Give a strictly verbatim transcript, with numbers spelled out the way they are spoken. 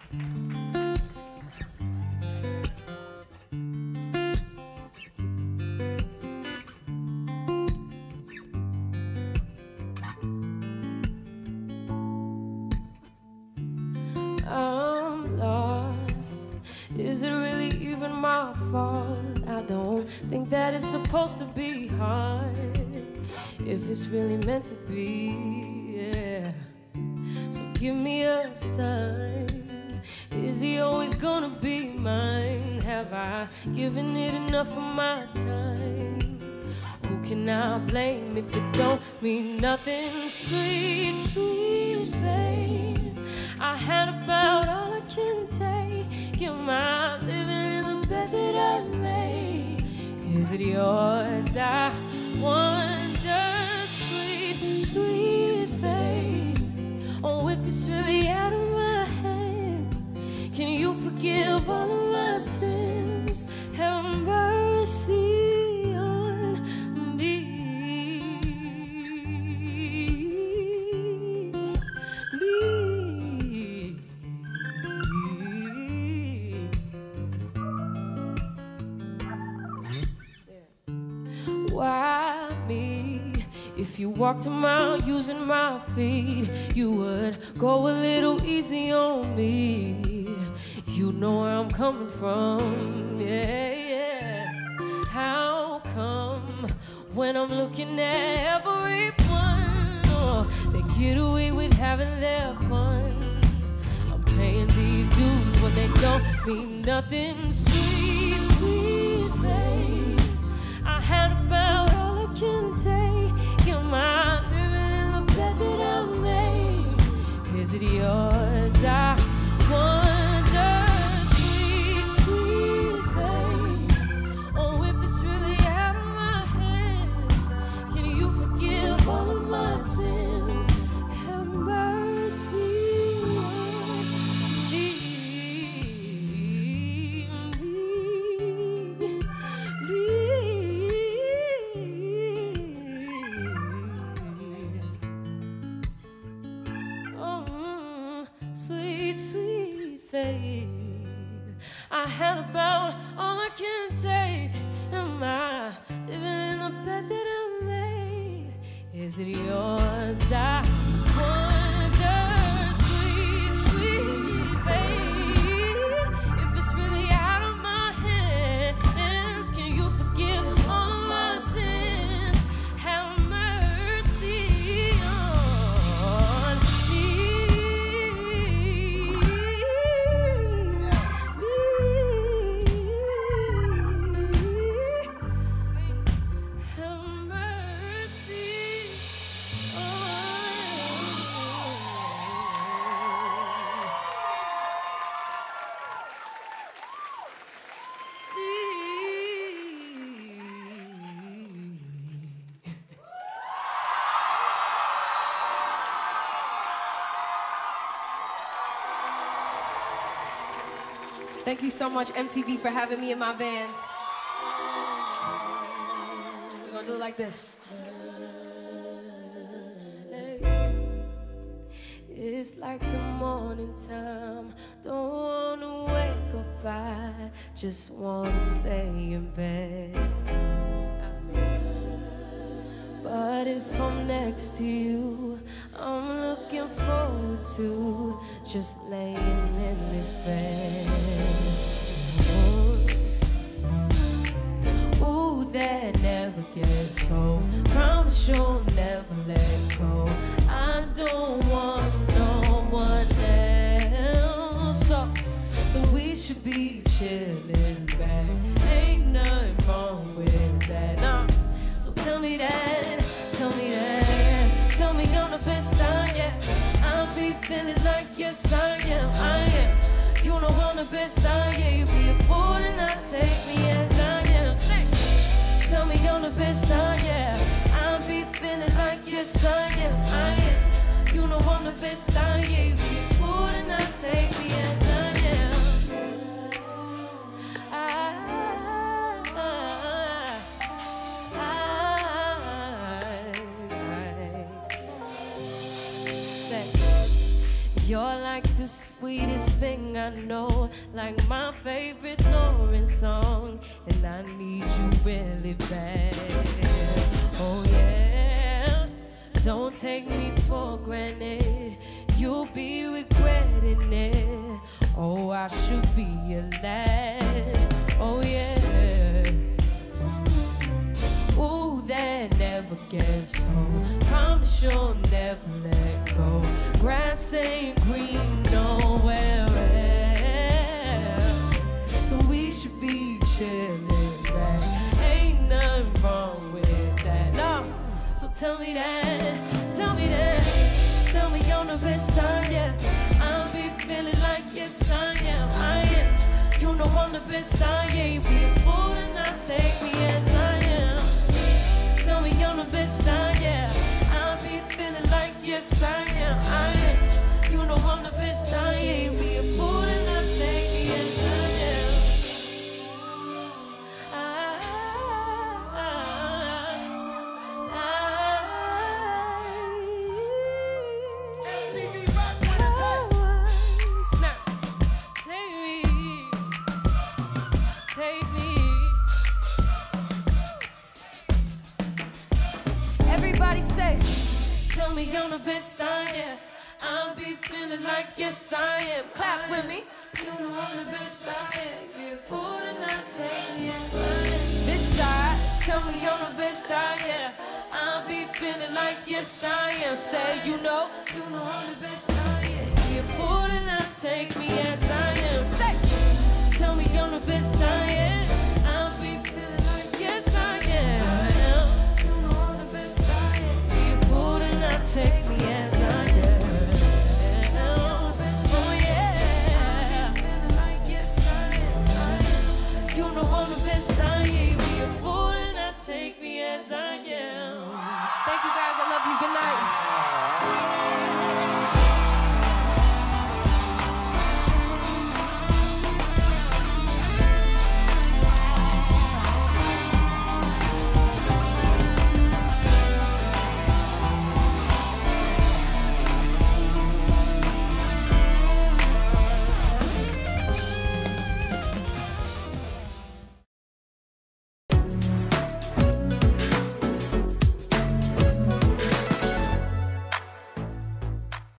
I'm lost. Is it really even my fault? I don't think that it's supposed to be hard if it's really meant to be, yeah. So give me a sign. Is he always gonna be mine? Have I given it enough of my time? Who can I blame if it don't mean nothing? Sweet, sweet babe, I had about all I can take. Am I living in the bed that I made? Is it yours? I wonder, sweet, sweet babe. Oh, if it's really out of my hand, can you forgive all of my sins? Have mercy on me. Why me? If you walked a mile using my feet, you would go a little easy on me. You know where I'm coming from, yeah, yeah. How come when I'm looking at everyone, oh, they get away with having their fun? I'm paying these dues when they don't mean nothing. Sweet, sweet babe, I had about all I can take. Am I living in the bed that I made? Is it yours? I wonder, sweet, sweet babe. Oh, if it's really out of my hands, can you forgive all of my sins? Have mercy on me. Sweet, sweet babe, I had about all I can take. Am I living in the bed that I made? Is it yours? I wonder, sweet, sweet babe, if it's really out of my hands, can you forgive all of my sins? Have mercy on me. Thank you so much, M T V, for having me in my band. We're gonna do it like this. Hey. It's like the morning time. Don't wanna wake up, I just wanna stay in bed. But if I'm next to you, I'm looking forward to just laying in this bed. Ooh, ooh, that never gets old. Promise you'll never let go. I don't want no one else. So, so we should be chilling back. Ain't nothing wrong with that. Nah. So tell me that, tell me that, tell me I'm the best I am. I be feeling like yes I am, I am. You know I'm the best I am. You be a fool and not take me as I am. Sing. Tell me I'm the best I am. I be feeling like yes I am, I am. You know I'm the best I am. You be a fool and not take me as I am. You're like the the sweetest thing I know, like my favorite Lauren song, and I need you really bad. Oh yeah, don't take me for granted, you'll be regretting it. Oh, I should be your last. Oh yeah. Ooh, that never gets old. Promise you'll never let go. Grass ain't green nowhere else, so we should be chilling back. Ain't nothing wrong with that. No, so tell me that, tell me that, tell me on the best time, yeah. I'll be feeling like yes I am, I am. You know I'm the best I am. Be a fool and not take me as I am. Tell me I'm the best I am. I'll be feeling like yes I am, I am. You know I'm the best I am. Be a fool and not take me as I am. I, I, I, M T V rock with us, hey. Snap. Take me, take me. Everybody say, tell me I'm the best I am. I'll be feeling like yes I am. Clap with me. You know I'm the best I am. Be a fool and not take me as I am. This side, tell me I'm the best I am. I'll be feeling like yes I am. Say you know, you know I'm the best I am. Be a fool and not take me as I am. Say, tell me I'm the best I am.